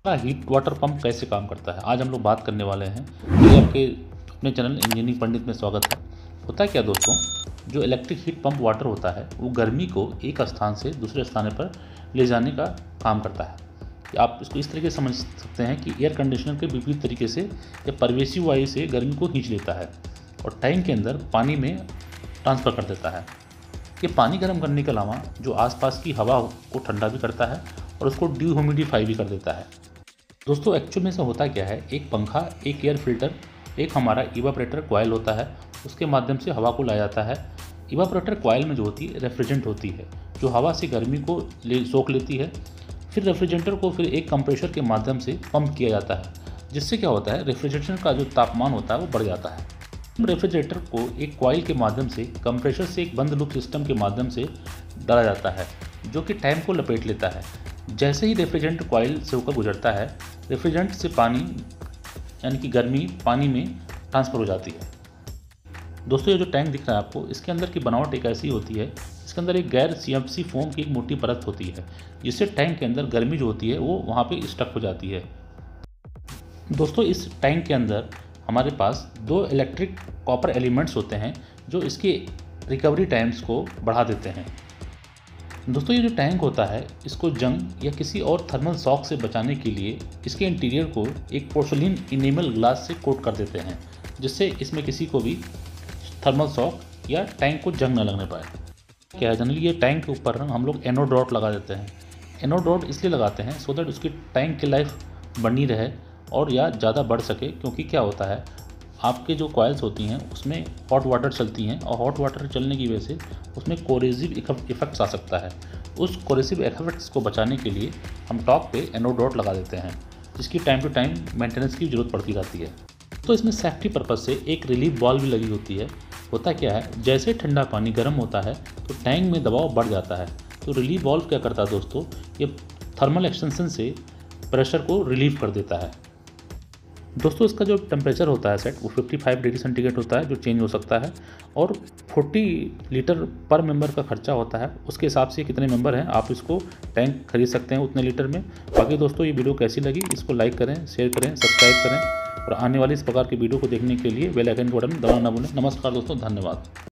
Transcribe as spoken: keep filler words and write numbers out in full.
हाँ, heat water pump कैसे काम करता है आज हम लोग बात करने वाले हैं। ये आपके अपने चैनल इंजीनियरिंग पंडित में स्वागत है। होता है क्या दोस्तों, जो इलेक्ट्रिक हीट पंप वाटर होता है वो गर्मी को एक स्थान से दूसरे स्थान पर ले जाने का काम करता है। आप इसको इस तरीके से समझ सकते हैं कि एयर कंडीशनर के विपरीत तरीके से या परिवेशी वायु से गर्मी को खींच लेता है और टैंक के अंदर पानी में ट्रांसफ़र कर देता है। ये पानी गर्म करने के अलावा जो आसपास की हवा को ठंडा भी करता है और उसको डिह्यूमिडिफाई भी कर देता है। दोस्तों एक्चुअल में से होता क्या है, एक पंखा, एक एयर फिल्टर, एक हमारा इवापोरेटर कॉइल होता है, उसके माध्यम से हवा को लाया जाता है। इवापोरेटर कॉइल में जो होती है रेफ्रिजरेंट होती है जो हवा से गर्मी को ले सोख लेती है। फिर रेफ्रिजरेटर को फिर एक कंप्रेसर के माध्यम से पंप किया जाता है, जिससे क्या होता है रेफ्रिजरेटर का जो तापमान होता है वो बढ़ जाता है। रेफ्रिजरेटर को एक कॉइल के माध्यम से कंप्रेसर से एक बंद लूप सिस्टम के माध्यम से डाला जाता है जो कि टैंक को लपेट लेता है। जैसे ही रेफ्रिजरेंट कॉइल से होकर गुजरता है, रेफ्रिजरेंट से पानी यानी कि गर्मी पानी में ट्रांसफ़र हो जाती है। दोस्तों ये जो टैंक दिख रहा है आपको, इसके अंदर की बनावट एक ऐसी होती है, इसके अंदर एक गैर सीएफसी फोम की एक मोटी परत होती है, जिससे टैंक के अंदर गर्मी जो होती है वो वहाँ पे स्टक हो जाती है। दोस्तों इस टैंक के अंदर हमारे पास दो इलेक्ट्रिक कॉपर एलिमेंट्स होते हैं जो इसके रिकवरी टाइम्स को बढ़ा देते हैं। दोस्तों ये जो टैंक होता है इसको जंग या किसी और थर्मल शॉक से बचाने के लिए इसके इंटीरियर को एक पोर्सलिन इनेमल ग्लास से कोट कर देते हैं, जिससे इसमें किसी को भी थर्मल शॉक या टैंक को जंग न लगने पाए। क्या है, जनरली ये टैंक के ऊपर हम लोग एनोड रॉड लगा देते हैं। एनोड रॉड इसलिए लगाते हैं सो दैट उसकी टैंक की लाइफ बनी रहे और या ज़्यादा बढ़ सके, क्योंकि क्या होता है आपके जो कॉइल्स होती हैं उसमें हॉट वाटर चलती हैं और हॉट वाटर चलने की वजह से उसमें कोरेसिव इफेक्ट्स आ सकता है। उस कोरेसिव इफेक्ट्स को बचाने के लिए हम टॉप पे एनोड रॉड लगा देते हैं, जिसकी टाइम टू टाइम मेंटेनेंस की ज़रूरत पड़ती रहती है। तो इसमें सेफ्टी पर्पज़ से एक रिलीफ बॉल्व भी लगी होती है। होता क्या है, जैसे ठंडा पानी गर्म होता है तो टैंक में दबाव बढ़ जाता है, तो रिलीफ बॉल्व क्या करता है दोस्तों, ये थर्मल एक्सटेंशन से प्रेशर को रिलीव कर देता है। दोस्तों इसका जो टेम्परेचर होता है सेट वो पचपन डिग्री सेंटीग्रेड होता है, जो चेंज हो सकता है, और चालीस लीटर पर मेंबर का खर्चा होता है। उसके हिसाब से कितने मेंबर हैं आप इसको टैंक खरीद सकते हैं उतने लीटर में। बाकी दोस्तों ये वीडियो कैसी लगी, इसको लाइक करें, शेयर करें, सब्सक्राइब करें और आने वाली इस प्रकार की वीडियो को देखने के लिए बेल आइकन को बटन दबाना ना भूलें। नमस्कार दोस्तों, धन्यवाद।